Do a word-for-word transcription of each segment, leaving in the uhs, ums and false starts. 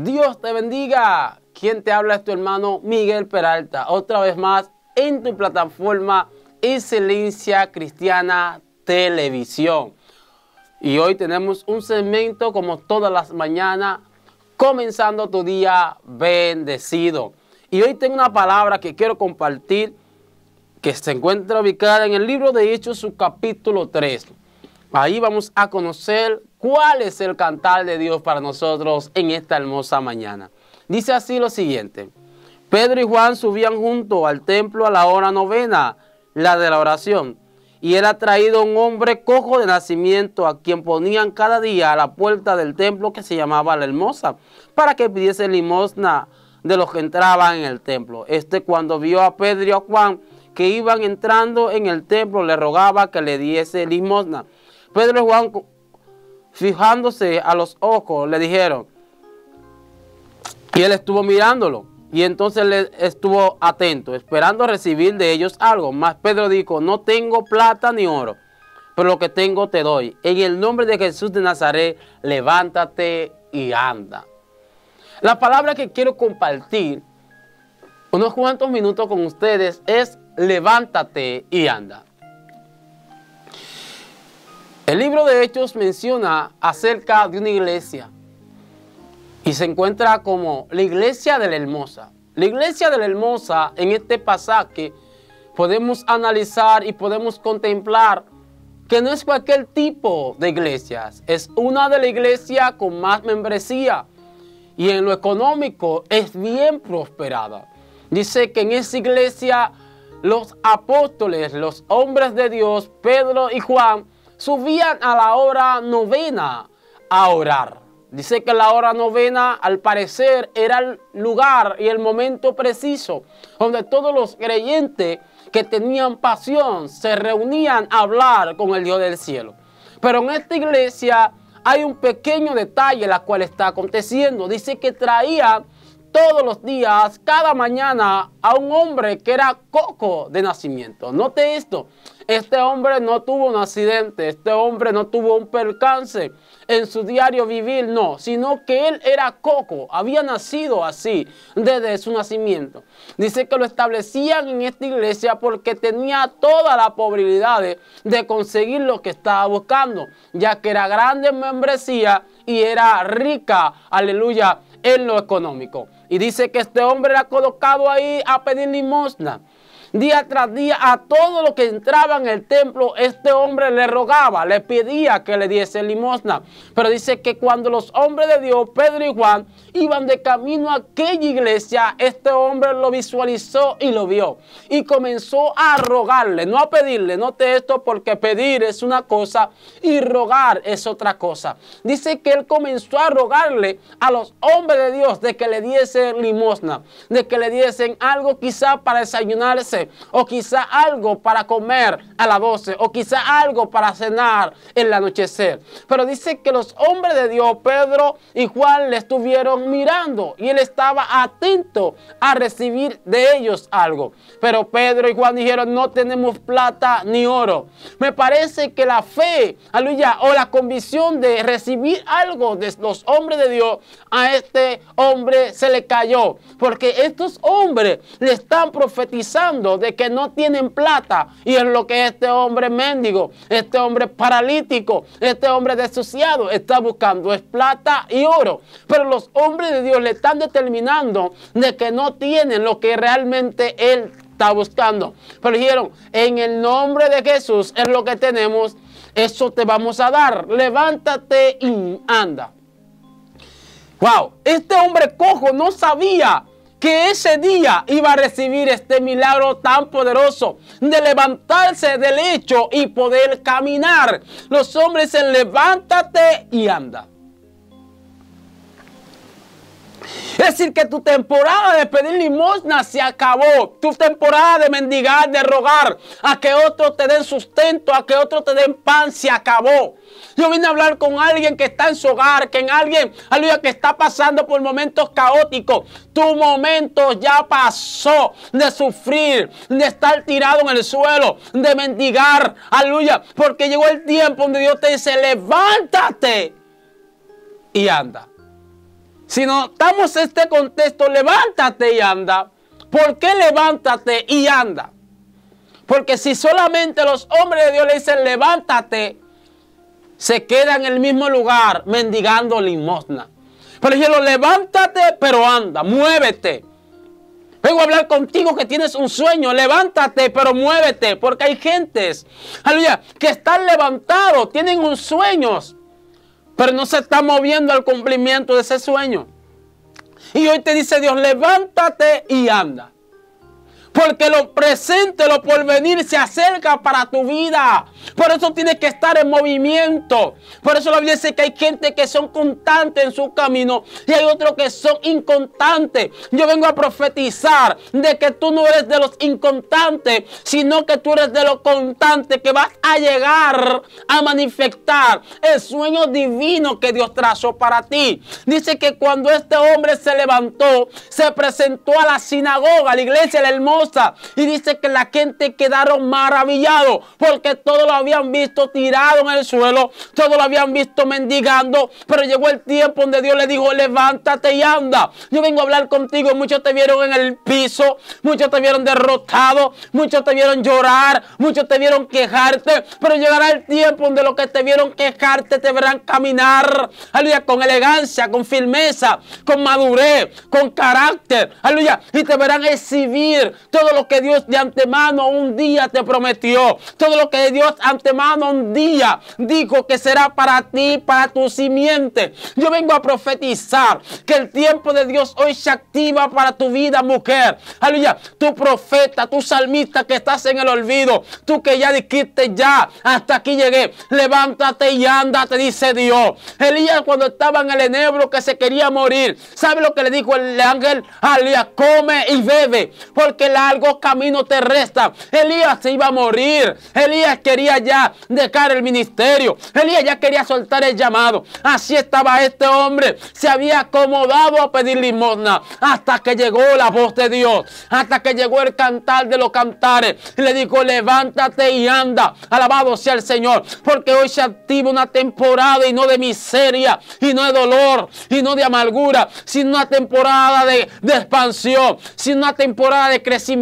Dios te bendiga. Quien te habla es tu hermano Miguel Peralta. Otra vez más en tu plataforma Excelencia Cristiana Televisión. Y hoy tenemos un segmento como todas las mañanas, comenzando tu día bendecido. Y hoy tengo una palabra que quiero compartir que se encuentra ubicada en el libro de Hechos, su capítulo tres. Ahí vamos a conocer cuál es el cantar de Dios para nosotros en esta hermosa mañana. Dice así lo siguiente: Pedro y Juan subían junto al templo a la hora novena, la de la oración, y era traído un hombre cojo de nacimiento, a quien ponían cada día a la puerta del templo, que se llamaba La Hermosa, para que pidiese limosna de los que entraban en el templo. Este, cuando vio a Pedro y a Juan que iban entrando en el templo, le rogaba que le diese limosna. Pedro y Juan, fijándose a los ojos, le dijeron, y él estuvo mirándolo, y entonces le estuvo atento, esperando recibir de ellos algo. Mas Pedro dijo, no tengo plata ni oro, pero lo que tengo te doy. En el nombre de Jesús de Nazaret, levántate y anda. La palabra que quiero compartir unos cuantos minutos con ustedes es levántate y anda. El libro de Hechos menciona acerca de una iglesia y se encuentra como la iglesia de la Hermosa. La iglesia de la Hermosa, en este pasaje podemos analizar y podemos contemplar que no es cualquier tipo de iglesias, es una de las iglesias con más membresía y en lo económico es bien prosperada. Dice que en esa iglesia los apóstoles, los hombres de Dios, Pedro y Juan, subían a la hora novena a orar. Dice que la hora novena, al parecer, era el lugar y el momento preciso donde todos los creyentes que tenían pasión se reunían a hablar con el Dios del cielo. Pero en esta iglesia hay un pequeño detalle la cual está aconteciendo. Dice que traía todos los días, cada mañana, a un hombre que era cojo de nacimiento. Note esto, este hombre no tuvo un accidente, este hombre no tuvo un percance en su diario vivir, no, sino que él era cojo, había nacido así desde su nacimiento. Dice que lo establecían en esta iglesia porque tenía toda la probabilidad de, de conseguir lo que estaba buscando, ya que era grande en membresía y era rica, aleluya, en lo económico. Y dice que este hombre era colocado ahí a pedir limosna. Día tras día a todos los que entraban en el templo, este hombre le rogaba, le pedía que le diese limosna. Pero dice que cuando los hombres de Dios, Pedro y Juan, iban de camino a aquella iglesia, este hombre lo visualizó y lo vio. Y comenzó a rogarle, no a pedirle. Note esto, porque pedir es una cosa y rogar es otra cosa. Dice que él comenzó a rogarle a los hombres de Dios de que le diesen limosna, de que le diesen algo quizá para desayunarse, o quizá algo para comer a las doce, o quizá algo para cenar en el anochecer. Pero dice que los hombres de Dios, Pedro y Juan, le estuvieron mirando y él estaba atento a recibir de ellos algo. Pero Pedro y Juan dijeron, no tenemos plata ni oro. Me parece que la fe, aleluya, o la convicción de recibir algo de los hombres de Dios, a este hombre se le cayó, porque estos hombres le están profetizando de que no tienen plata, y es lo que este hombre mendigo, este hombre paralítico, este hombre desahuciado está buscando, es plata y oro. Pero los hombres de Dios le están determinando de que no tienen lo que realmente él está buscando. Pero dijeron, en el nombre de Jesús es lo que tenemos, eso te vamos a dar, levántate y anda. Wow, este hombre cojo no sabía que ese día iba a recibir este milagro tan poderoso de levantarse del lecho y poder caminar. Los hombres dicen, levántate y anda. Es decir, que tu temporada de pedir limosna se acabó. Tu temporada de mendigar, de rogar a que otros te den sustento, a que otros te den pan, se acabó. Yo vine a hablar con alguien que está en su hogar, que en alguien, aleluya, que está pasando por momentos caóticos. Tu momento ya pasó de sufrir, de estar tirado en el suelo, de mendigar, aleluya, porque llegó el tiempo donde Dios te dice, levántate y anda. Si notamos este contexto, levántate y anda. ¿Por qué levántate y anda? Porque si solamente los hombres de Dios le dicen levántate, se queda en el mismo lugar mendigando limosna. Pero yo levántate, pero anda, muévete. Vengo a hablar contigo que tienes un sueño, levántate, pero muévete. Porque hay gentes, aleluya, que están levantados, tienen un sueño, pero no se están moviendo al cumplimiento de ese sueño. Y hoy te dice Dios, levántate y anda. Porque lo presente, lo porvenir se acerca para tu vida. Por eso tienes que estar en movimiento. Por eso la Biblia dice que hay gente que son constantes en su camino y hay otros que son inconstantes. Yo vengo a profetizar de que tú no eres de los inconstantes, sino que tú eres de los constantes, que vas a llegar a manifestar el sueño divino que Dios trazó para ti. Dice que cuando este hombre se levantó, se presentó a la sinagoga, a la iglesia del hermoso. Y dice que la gente quedaron maravillados porque todos lo habían visto tirado en el suelo, todos lo habían visto mendigando, pero llegó el tiempo donde Dios le dijo, levántate y anda. Yo vengo a hablar contigo, muchos te vieron en el piso, muchos te vieron derrotado, muchos te vieron llorar, muchos te vieron quejarte, pero llegará el tiempo donde los que te vieron quejarte te verán caminar, aleluya, con elegancia, con firmeza, con madurez, con carácter, aleluya, y te verán exhibir todo lo que Dios de antemano un día te prometió. Todo lo que Dios de antemano un día dijo que será para ti, para tu simiente. Yo vengo a profetizar que el tiempo de Dios hoy se activa para tu vida, mujer. Aleluya. Tu profeta, tu salmista que estás en el olvido. Tú que ya dijiste ya, hasta aquí llegué. Levántate y anda, te dice Dios. Elías cuando estaba en el enebro que se quería morir. ¿Sabe lo que le dijo el ángel? Elías, come y bebe, porque la largo camino te resta. Elías se iba a morir. Elías quería ya dejar el ministerio. Elías ya quería soltar el llamado. Así estaba este hombre. Se había acomodado a pedir limosna hasta que llegó la voz de Dios. Hasta que llegó el cantar de los cantares. Y le dijo, levántate y anda. Alabado sea el Señor. Porque hoy se activa una temporada y no de miseria, y no de dolor, y no de amargura, sino una temporada de, de expansión, sino una temporada de crecimiento.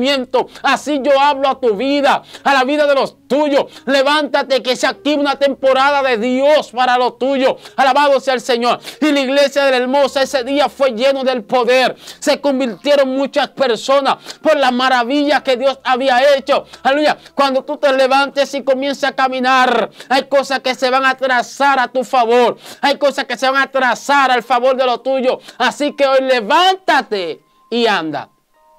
Así yo hablo a tu vida, a la vida de los tuyos. Levántate, que se active una temporada de Dios para lo tuyo. Alabado sea el Señor. Y la iglesia de la Hermosa ese día fue lleno del poder. Se convirtieron muchas personas por las maravillas que Dios había hecho. Aleluya. Cuando tú te levantes y comiences a caminar, hay cosas que se van a trazar a tu favor. Hay cosas que se van a trazar al favor de lo tuyo. Así que hoy levántate y anda.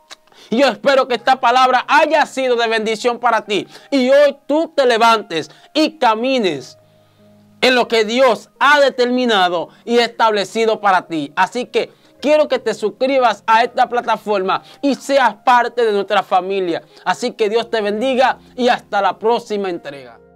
Y yo espero que esta palabra haya sido de bendición para ti. Y hoy tú te levantes y camines en lo que Dios ha determinado y establecido para ti. Así que quiero que te suscribas a esta plataforma y seas parte de nuestra familia. Así que Dios te bendiga y hasta la próxima entrega.